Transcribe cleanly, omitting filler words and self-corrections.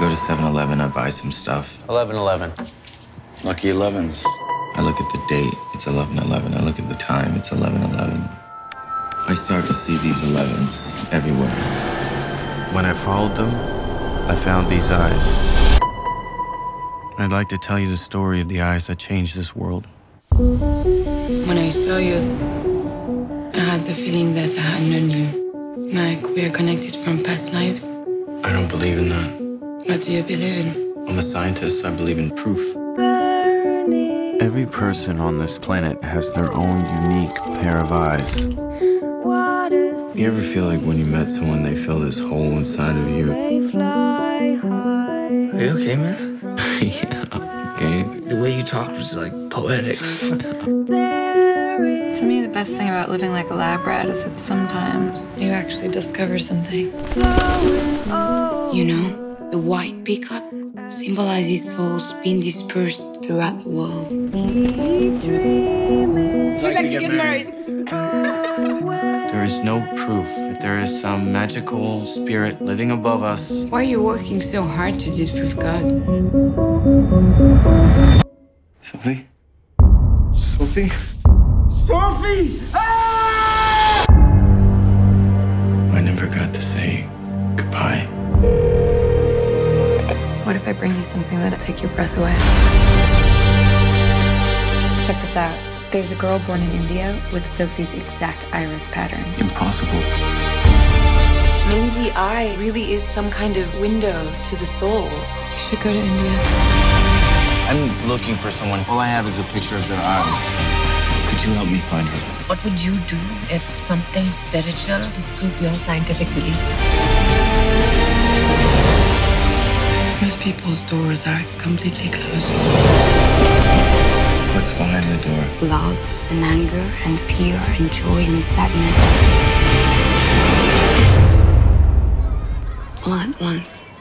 go to 7-Eleven, I buy some stuff. 11-11. Lucky 11s. I look at the date, it's 11-11. I look at the time, it's 11-11. I start to see these 11s everywhere. When I followed them, I found these eyes. I'd like to tell you the story of the eyes that changed this world. When I saw you, I had the feeling that I had known you. Like we are connected from past lives. I don't believe in that. What do you believe in? I'm a scientist. I believe in proof. Every person on this planet has their own unique pair of eyes. You ever feel like when you met someone, they fill this hole inside of you? Are you okay, man? Yeah, okay. The way you talked was like poetic. To me, the best thing about living like a lab rat is that sometimes you actually discover something. You know, the white peacock symbolizes souls being dispersed throughout the world. You'd like to get married? There is no proof that there is some magical spirit living above us. Why are you working so hard to disprove God? Sophie? Sophie? Sophie! Ah! I never got to say goodbye. What if I bring you something that'll take your breath away? Check this out. There's a girl born in India with Sophie's exact iris pattern. Impossible. Maybe the eye really is some kind of window to the soul. You should go to India. I'm looking for someone. All I have is a picture of their eyes. Could you help me find her? What would you do if something spiritual disproved your scientific beliefs? Most people's doors are completely closed. What's behind the door? Love and anger and fear and joy and sadness. All at once.